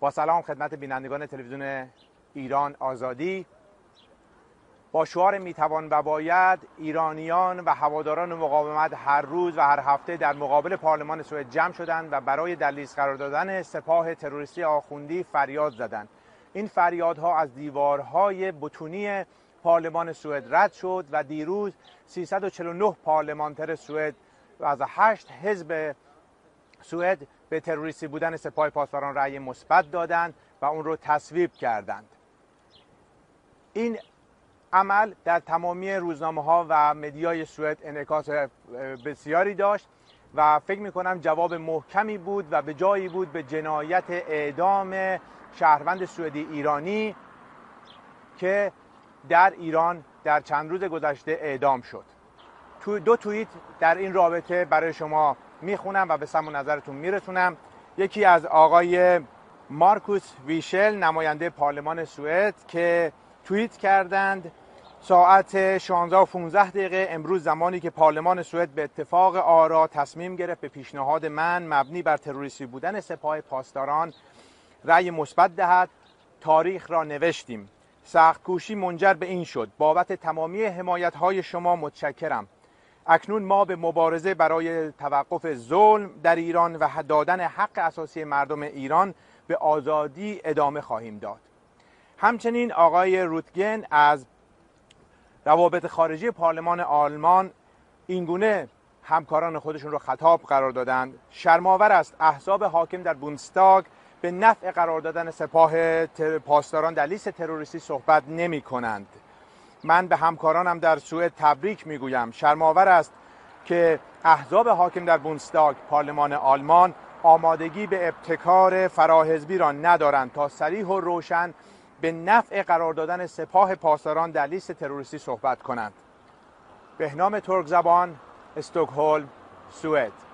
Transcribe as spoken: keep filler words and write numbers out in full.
با سلام خدمت بینندگان تلویزیون ایران آزادی. با شعار میتوان و باید ایرانیان و هواداران مقاومت هر روز و هر هفته در مقابل پارلمان سوئد جمع شدند و برای در لیست قرار دادن سپاه تروریستی آخوندی فریاد زدند. این فریادها از دیوارهای بتونی پارلمان سوئد رد شد و دیروز سیصد و چهل و نه پارلمانتر سوئد و از هشت حزب سوئد به تروریستی بودن سپاه پاسداران رأی مثبت دادند و اون رو تصویب کردند. این عمل در تمامی روزنامه‌ها و مدیای سوئد انعکاس بسیاری داشت و فکر می‌کنم جواب محکمی بود و به جایی بود به جنایت اعدام شهروند سوئدی ایرانی که در ایران در چند روز گذشته اعدام شد. تو دو توییت در این رابطه برای شما میخونم و به سمع نظرتون میرسونم. یکی از آقای مارکوس ویشل، نماینده پارلمان سوئد، که توییت کردند ساعت شانزده و پانزده دقیقه امروز، زمانی که پارلمان سوئد به اتفاق آرا تصمیم گرفت به پیشنهاد من مبنی بر تروریستی بودن سپاه پاسداران رأی مثبت دهد، تاریخ را نوشتیم. سخت کوشی منجر به این شد. بابت تمامی حمایت‌های شما متشکرم. اکنون ما به مبارزه برای توقف ظلم در ایران و دادن حق اساسی مردم ایران به آزادی ادامه خواهیم داد. همچنین آقای روتگن از روابط خارجی پارلمان آلمان اینگونه همکاران خودشون رو خطاب قرار دادند: شرم‌آور است احزاب حاکم در بوندستاگ به نفع قرار دادن سپاه پاسداران در لیست تروریستی صحبت نمی کنند. من به همکارانم در سوئد تبریک میگویم. شرم‌آور است که احزاب حاکم در بوندستاگ پارلمان آلمان آمادگی به ابتکار فراحزبی را ندارند تا صریح و روشن به نفع قرار دادن سپاه پاسداران در لیست تروریستی صحبت کنند. بهنام ترک زبان، استکهلم، سوئد.